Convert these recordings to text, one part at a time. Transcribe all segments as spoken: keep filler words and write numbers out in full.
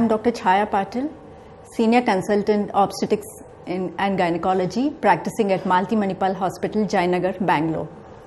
I'm Doctor Chaya Patil, Senior Consultant Obstetrics in, and Gynecology, practicing at Manipal Hospital, Jayanagar, Bangalore.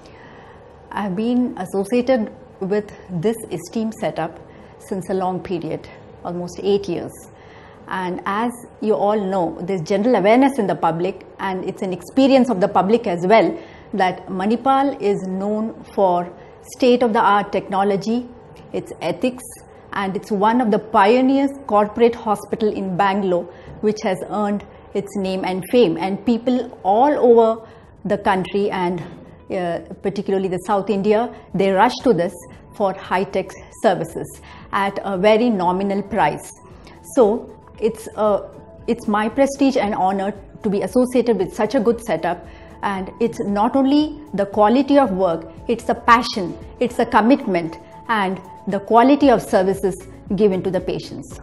I've been associated with this esteemed setup since a long period, almost eight years. And as you all know, there's general awareness in the public, and it's an experience of the public as well, that Manipal is known for state-of-the-art technology, its ethics, and it's one of the pioneers corporate hospital in Bangalore, which has earned its name and fame. And people all over the country, and uh, particularly the South India, they rush to this for high-tech services at a very nominal price. So it's, uh, it's my prestige and honor to be associated with such a good setup. And it's not only the quality of work, it's the passion, it's the commitment, and the quality of services given to the patients.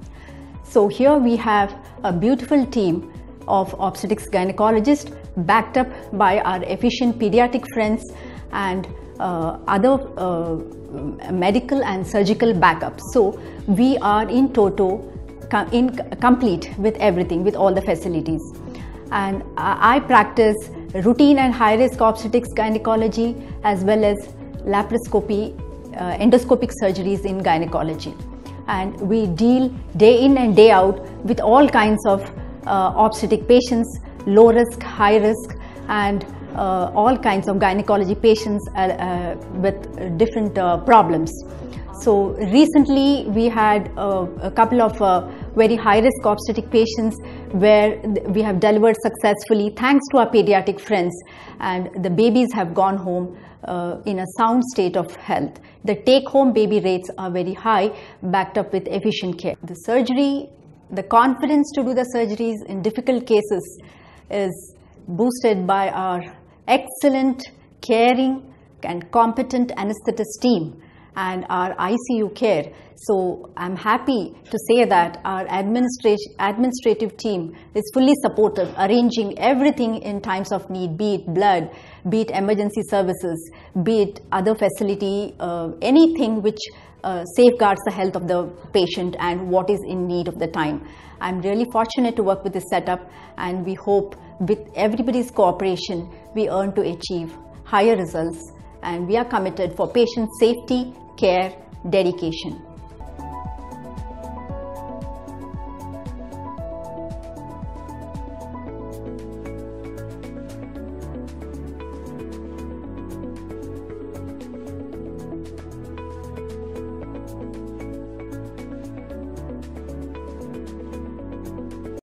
So here we have a beautiful team of obstetrics gynecologists backed up by our efficient pediatric friends and uh, other uh, medical and surgical backups. So we are in toto, in complete with everything, with all the facilities. And I practice routine and high-risk obstetrics gynecology as well as laparoscopy, uh, endoscopic surgeries in gynecology. And we deal day in and day out with all kinds of uh, obstetric patients, low risk, high risk, and uh, all kinds of gynecology patients uh, uh, with different uh, problems. So recently we had uh, a couple of uh, very high risk obstetric patients where we have delivered successfully thanks to our pediatric friends, and the babies have gone home uh, in a sound state of health. The take home baby rates are very high, backed up with efficient care. The surgery, the confidence to do the surgeries in difficult cases is boosted by our excellent, caring and competent anesthetist team and our I C U care. So I'm happy to say that our administrative team is fully supportive, arranging everything in times of need, be it blood, be it emergency services, be it other facility, uh, anything which uh, safeguards the health of the patient and what is in need of the time. I'm really fortunate to work with this setup, and we hope with everybody's cooperation, we earn to achieve higher results, and we are committed for patient safety, care, dedication.